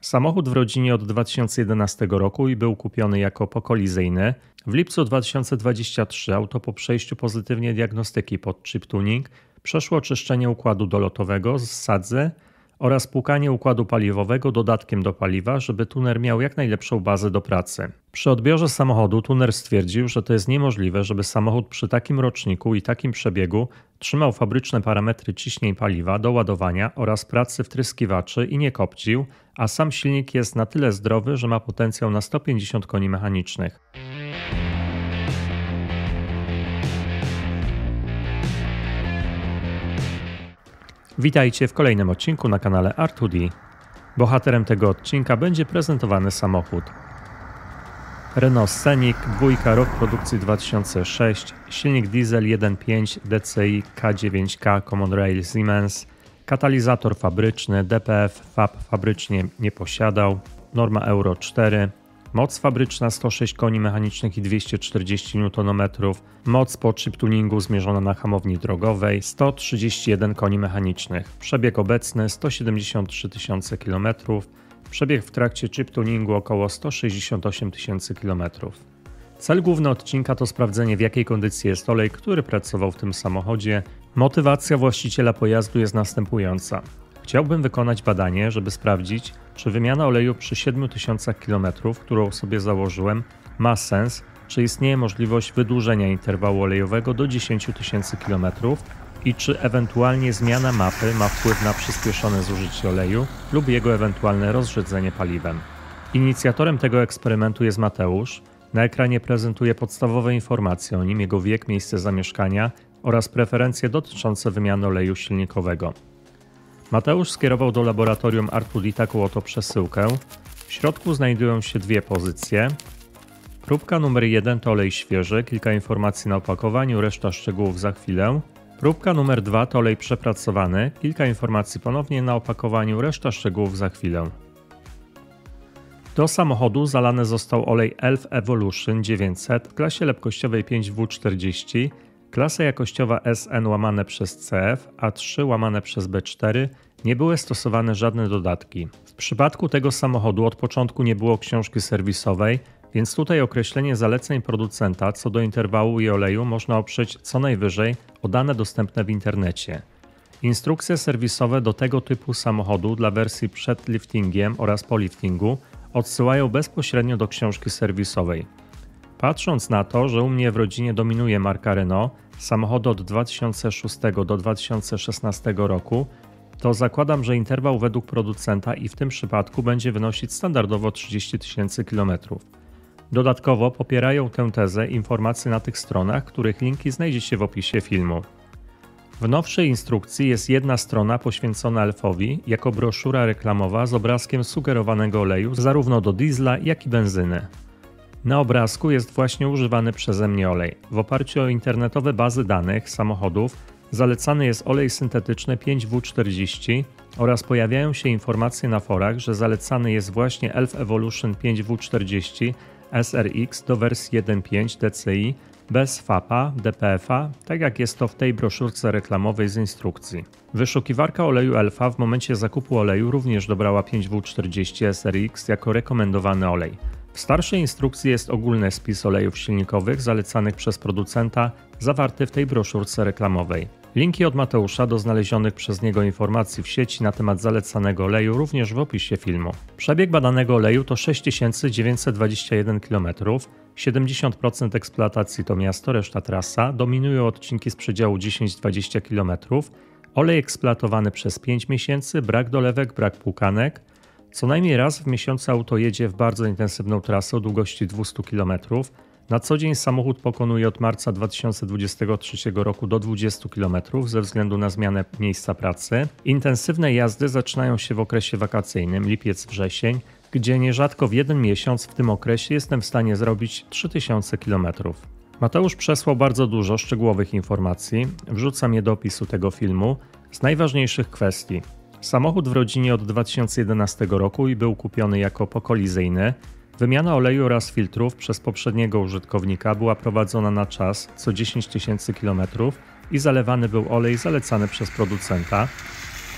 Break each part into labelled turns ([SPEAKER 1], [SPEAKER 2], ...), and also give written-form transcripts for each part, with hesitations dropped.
[SPEAKER 1] Samochód w rodzinie od 2011 roku i był kupiony jako pokolizyjny. W lipcu 2023 auto po przejściu pozytywnie diagnostyki pod chip tuning przeszło czyszczenie układu dolotowego z sadzy oraz płukanie układu paliwowego dodatkiem do paliwa, żeby tuner miał jak najlepszą bazę do pracy. Przy odbiorze samochodu tuner stwierdził, że to jest niemożliwe, żeby samochód przy takim roczniku i takim przebiegu trzymał fabryczne parametry ciśnień paliwa do ładowania oraz pracy wtryskiwaczy i nie kopcił, a sam silnik jest na tyle zdrowy, że ma potencjał na 150 koni mechanicznych. Witajcie w kolejnym odcinku na kanale R2D. Bohaterem tego odcinka będzie prezentowany samochód Renault Scenic, dwójka, rok produkcji 2006, silnik diesel 1.5 DCI K9K Common Rail Siemens, katalizator fabryczny, DPF FAB fabrycznie nie posiadał, norma Euro 4, moc fabryczna 106 koni mechanicznych i 240 Nm, moc po chip tuningu zmierzona na hamowni drogowej 131 koni mechanicznych, przebieg obecny 173 000 km, przebieg w trakcie chip tuningu około 168 000 km. Cel główny odcinka to sprawdzenie, w jakiej kondycji jest olej, który pracował w tym samochodzie. Motywacja właściciela pojazdu jest następująca. Chciałbym wykonać badanie, żeby sprawdzić, czy wymiana oleju przy 7000 km, którą sobie założyłem, ma sens, czy istnieje możliwość wydłużenia interwału olejowego do 10 000 km i czy ewentualnie zmiana mapy ma wpływ na przyspieszone zużycie oleju lub jego ewentualne rozrzedzenie paliwem. Inicjatorem tego eksperymentu jest Mateusz. Na ekranie prezentuje podstawowe informacje o nim, jego wiek, miejsce zamieszkania oraz preferencje dotyczące wymiany oleju silnikowego. Mateusz skierował do laboratorium R2D taką oto przesyłkę. W środku znajdują się dwie pozycje. Próbka numer 1 to olej świeży, kilka informacji na opakowaniu, reszta szczegółów za chwilę. Próbka numer 2 to olej przepracowany, kilka informacji ponownie na opakowaniu, reszta szczegółów za chwilę. Do samochodu zalany został olej ELF Evolution 900 w klasie lepkościowej 5W40, klasa jakościowa SN/CF, A3/B4, nie były stosowane żadne dodatki. W przypadku tego samochodu od początku nie było książki serwisowej, więc tutaj określenie zaleceń producenta co do interwału i oleju można oprzeć co najwyżej o dane dostępne w internecie. Instrukcje serwisowe do tego typu samochodu dla wersji przed liftingiem oraz po liftingu odsyłają bezpośrednio do książki serwisowej. Patrząc na to, że u mnie w rodzinie dominuje marka Renault, samochody od 2006 do 2016 roku, to zakładam, że interwał według producenta i w tym przypadku będzie wynosić standardowo 30 000 km. Dodatkowo popierają tę tezę informacje na tych stronach, których linki znajdziecie w opisie filmu. W nowszej instrukcji jest jedna strona poświęcona ELF-owi jako broszura reklamowa z obrazkiem sugerowanego oleju zarówno do diesla, jak i benzyny. Na obrazku jest właśnie używany przeze mnie olej. W oparciu o internetowe bazy danych samochodów zalecany jest olej syntetyczny 5W40 oraz pojawiają się informacje na forach, że zalecany jest właśnie ELF Evolution 5W40 SRX do wersji 1.5 DCI bez FAP-a, DPF-a, tak jak jest to w tej broszurce reklamowej z instrukcji. Wyszukiwarka oleju ELF-a w momencie zakupu oleju również dobrała 5W40 SRX jako rekomendowany olej. W starszej instrukcji jest ogólny spis olejów silnikowych zalecanych przez producenta zawarty w tej broszurce reklamowej. Linki od Mateusza do znalezionych przez niego informacji w sieci na temat zalecanego oleju również w opisie filmu. Przebieg badanego oleju to 6921 km, 70% eksploatacji to miasto, reszta trasa, dominują odcinki z przedziału 10-20 km, olej eksploatowany przez 5 miesięcy, brak dolewek, brak płukanek. Co najmniej raz w miesiącu auto jedzie w bardzo intensywną trasę o długości 200 km. Na co dzień samochód pokonuje od marca 2023 roku do 20 km ze względu na zmianę miejsca pracy. Intensywne jazdy zaczynają się w okresie wakacyjnym, lipiec-wrzesień, gdzie nierzadko w jeden miesiąc w tym okresie jestem w stanie zrobić 3000 km. Mateusz przesłał bardzo dużo szczegółowych informacji, wrzucam je do opisu tego filmu, z najważniejszych kwestii. Samochód w rodzinie od 2011 roku i był kupiony jako pokolizyjny. Wymiana oleju oraz filtrów przez poprzedniego użytkownika była prowadzona na czas co 10 000 km i zalewany był olej zalecany przez producenta.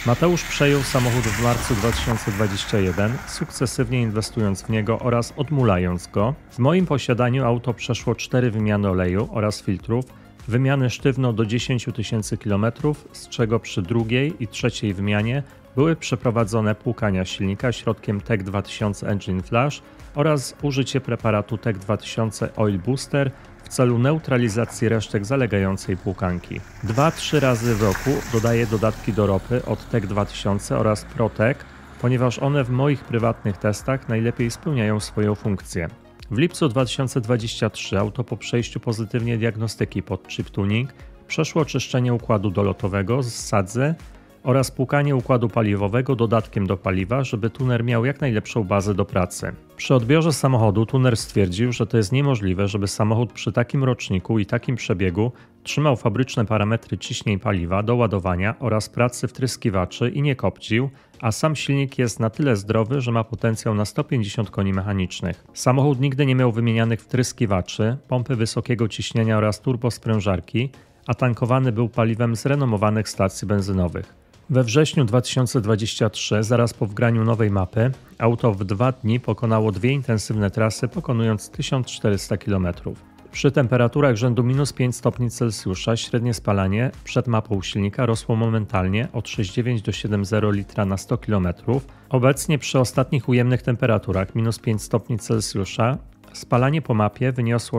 [SPEAKER 1] Mateusz przejął samochód w marcu 2021, sukcesywnie inwestując w niego oraz odmulając go. W moim posiadaniu auto przeszło 4 wymiany oleju oraz filtrów, wymiany sztywno do 10 000 km, z czego przy drugiej i trzeciej wymianie były przeprowadzone płukania silnika środkiem TEC 2000 Engine Flash oraz użycie preparatu TEC 2000 Oil Booster w celu neutralizacji resztek zalegającej płukanki. 2-3 razy w roku dodaję dodatki do ropy od TEC 2000 oraz ProTEC, ponieważ one w moich prywatnych testach najlepiej spełniają swoją funkcję. W lipcu 2023 auto po przejściu pozytywnej diagnostyki pod chip tuning przeszło czyszczenie układu dolotowego z sadzy oraz płukanie układu paliwowego dodatkiem do paliwa, żeby tuner miał jak najlepszą bazę do pracy. Przy odbiorze samochodu tuner stwierdził, że to jest niemożliwe, żeby samochód przy takim roczniku i takim przebiegu trzymał fabryczne parametry ciśnień paliwa do ładowania oraz pracy wtryskiwaczy i nie kopcił, a sam silnik jest na tyle zdrowy, że ma potencjał na 150 koni mechanicznych. Samochód nigdy nie miał wymienianych wtryskiwaczy, pompy wysokiego ciśnienia oraz turbosprężarki, a tankowany był paliwem z renomowanych stacji benzynowych. We wrześniu 2023, zaraz po wgraniu nowej mapy, auto w 2 dni pokonało 2 intensywne trasy, pokonując 1400 km. Przy temperaturach rzędu -5 stopni Celsjusza średnie spalanie przed mapą silnika rosło momentalnie od 6,9 do 7,0 litra na 100 km. Obecnie przy ostatnich ujemnych temperaturach -5 stopni Celsjusza spalanie po mapie wyniosło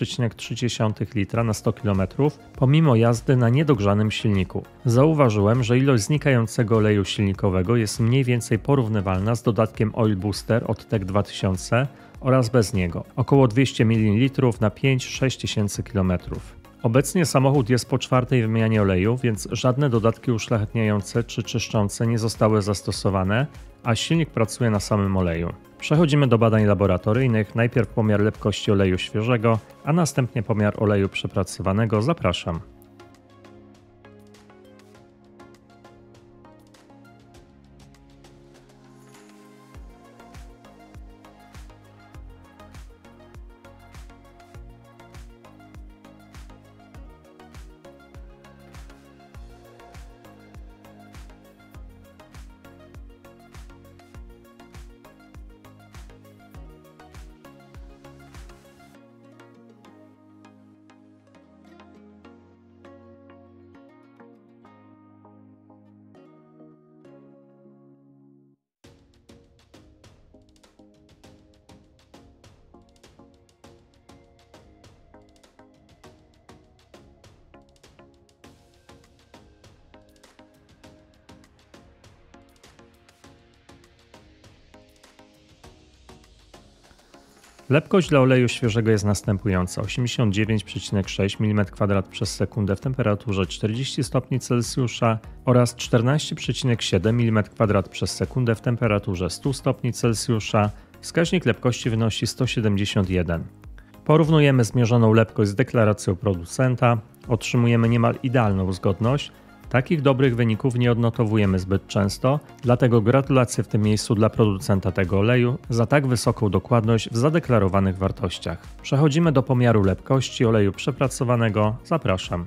[SPEAKER 1] 6,3 litra na 100 km, pomimo jazdy na niedogrzanym silniku. Zauważyłem, że ilość znikającego oleju silnikowego jest mniej więcej porównywalna z dodatkiem Oil Booster od TEC 2000 oraz bez niego, około 200 ml na 5-6 tysięcy km. Obecnie samochód jest po 4. wymianie oleju, więc żadne dodatki uszlachetniające czy czyszczące nie zostały zastosowane, a silnik pracuje na samym oleju. Przechodzimy do badań laboratoryjnych. Najpierw pomiar lepkości oleju świeżego, a następnie pomiar oleju przepracowanego. Zapraszam. Lepkość dla oleju świeżego jest następująca: 89,6 mm2 przez sekundę w temperaturze 40 stopni Celsjusza oraz 14,7 mm2 przez sekundę w temperaturze 100 stopni Celsjusza. Wskaźnik lepkości wynosi 171. Porównujemy zmierzoną lepkość z deklaracją producenta. Otrzymujemy niemal idealną zgodność. Takich dobrych wyników nie odnotowujemy zbyt często, dlatego gratulacje w tym miejscu dla producenta tego oleju za tak wysoką dokładność w zadeklarowanych wartościach. Przechodzimy do pomiaru lepkości oleju przepracowanego. Zapraszam.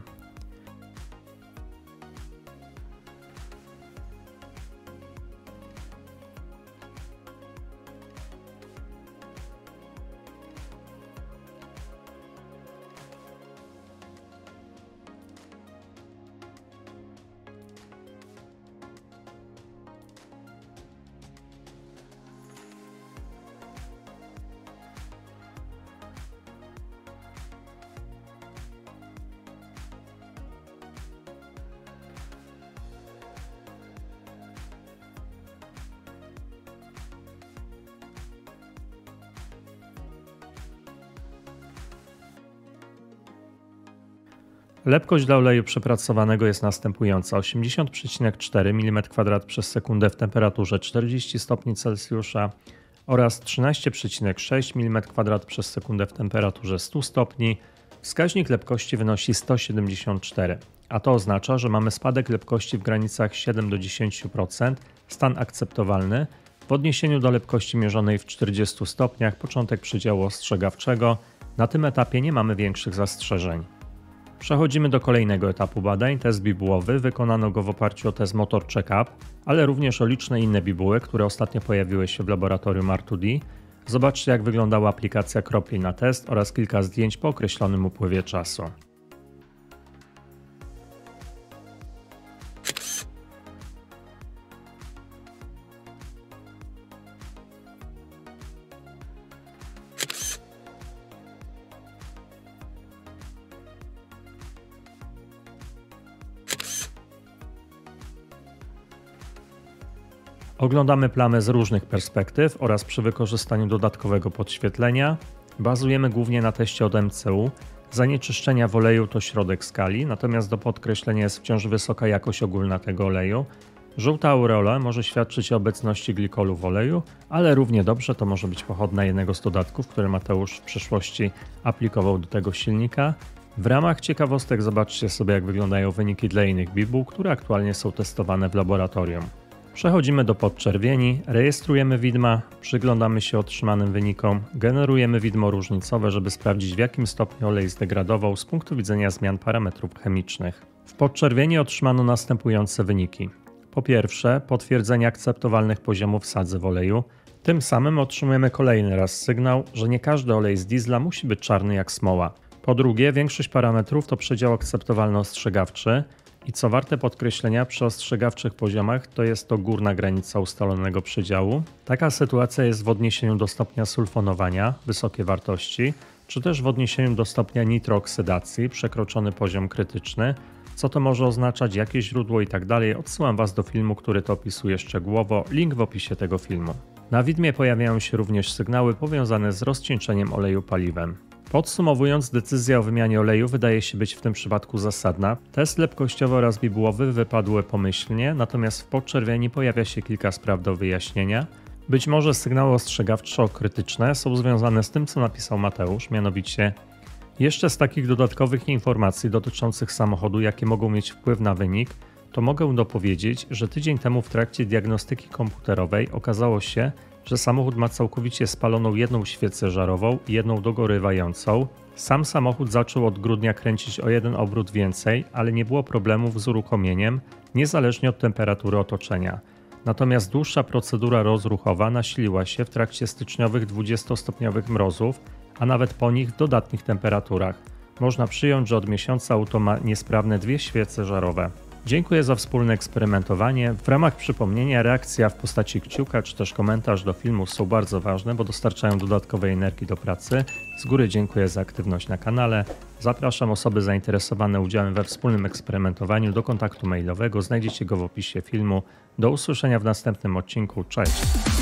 [SPEAKER 1] Lepkość dla oleju przepracowanego jest następująca: 80,4 mm2 przez sekundę w temperaturze 40 stopni Celsjusza oraz 13,6 mm2 przez sekundę w temperaturze 100 stopni. Wskaźnik lepkości wynosi 174, a to oznacza, że mamy spadek lepkości w granicach 7 do 10%, stan akceptowalny, w odniesieniu do lepkości mierzonej w 40 stopniach, początek przedziału ostrzegawczego. Na tym etapie nie mamy większych zastrzeżeń. Przechodzimy do kolejnego etapu badań, test bibułowy. Wykonano go w oparciu o test Motor Check-up, ale również o liczne inne bibuły, które ostatnio pojawiły się w laboratorium R2D. Zobaczcie, jak wyglądała aplikacja kropli na test oraz kilka zdjęć po określonym upływie czasu. Oglądamy plamę z różnych perspektyw oraz przy wykorzystaniu dodatkowego podświetlenia. Bazujemy głównie na teście od MCU. Zanieczyszczenia w oleju to środek skali, natomiast do podkreślenia jest wciąż wysoka jakość ogólna tego oleju. Żółta aureola może świadczyć o obecności glikolu w oleju, ale równie dobrze to może być pochodna jednego z dodatków, które Mateusz w przeszłości aplikował do tego silnika. W ramach ciekawostek zobaczcie sobie, jak wyglądają wyniki dla innych bibuł, które aktualnie są testowane w laboratorium. Przechodzimy do podczerwieni, rejestrujemy widma, przyglądamy się otrzymanym wynikom, generujemy widmo różnicowe, żeby sprawdzić, w jakim stopniu olej zdegradował z punktu widzenia zmian parametrów chemicznych. W podczerwieni otrzymano następujące wyniki. Po pierwsze, potwierdzenie akceptowalnych poziomów sadzy w oleju. Tym samym otrzymujemy kolejny raz sygnał, że nie każdy olej z diesla musi być czarny jak smoła. Po drugie, większość parametrów to przedział akceptowalny ostrzegawczy. I co warte podkreślenia, przy ostrzegawczych poziomach to jest to górna granica ustalonego przedziału. Taka sytuacja jest w odniesieniu do stopnia sulfonowania, wysokie wartości, czy też w odniesieniu do stopnia nitrooksydacji, przekroczony poziom krytyczny. Co to może oznaczać, jakie źródło i tak dalej, odsyłam Was do filmu, który to opisuje szczegółowo, link w opisie tego filmu. Na widmie pojawiają się również sygnały powiązane z rozcieńczeniem oleju paliwem. Podsumowując, decyzja o wymianie oleju wydaje się być w tym przypadku zasadna. Test lepkościowy oraz bibułowy wypadły pomyślnie, natomiast w podczerwieni pojawia się kilka spraw do wyjaśnienia. Być może sygnały ostrzegawczo-krytyczne są związane z tym, co napisał Mateusz, mianowicie jeszcze z takich dodatkowych informacji dotyczących samochodu, jakie mogą mieć wpływ na wynik, to mogę dopowiedzieć, że tydzień temu w trakcie diagnostyki komputerowej okazało się, że samochód ma całkowicie spaloną jedną świecę żarową i jedną dogorywającą. Sam samochód zaczął od grudnia kręcić o jeden obrót więcej, ale nie było problemów z uruchomieniem, niezależnie od temperatury otoczenia. Natomiast dłuższa procedura rozruchowa nasiliła się w trakcie styczniowych 20-stopniowych mrozów, a nawet po nich w dodatnich temperaturach. Można przyjąć, że od miesiąca auto ma niesprawne dwie świece żarowe. Dziękuję za wspólne eksperymentowanie. W ramach przypomnienia reakcja w postaci kciuka czy też komentarz do filmu są bardzo ważne, bo dostarczają dodatkowej energii do pracy. Z góry dziękuję za aktywność na kanale. Zapraszam osoby zainteresowane udziałem we wspólnym eksperymentowaniu do kontaktu mailowego. Znajdziecie go w opisie filmu. Do usłyszenia w następnym odcinku. Cześć!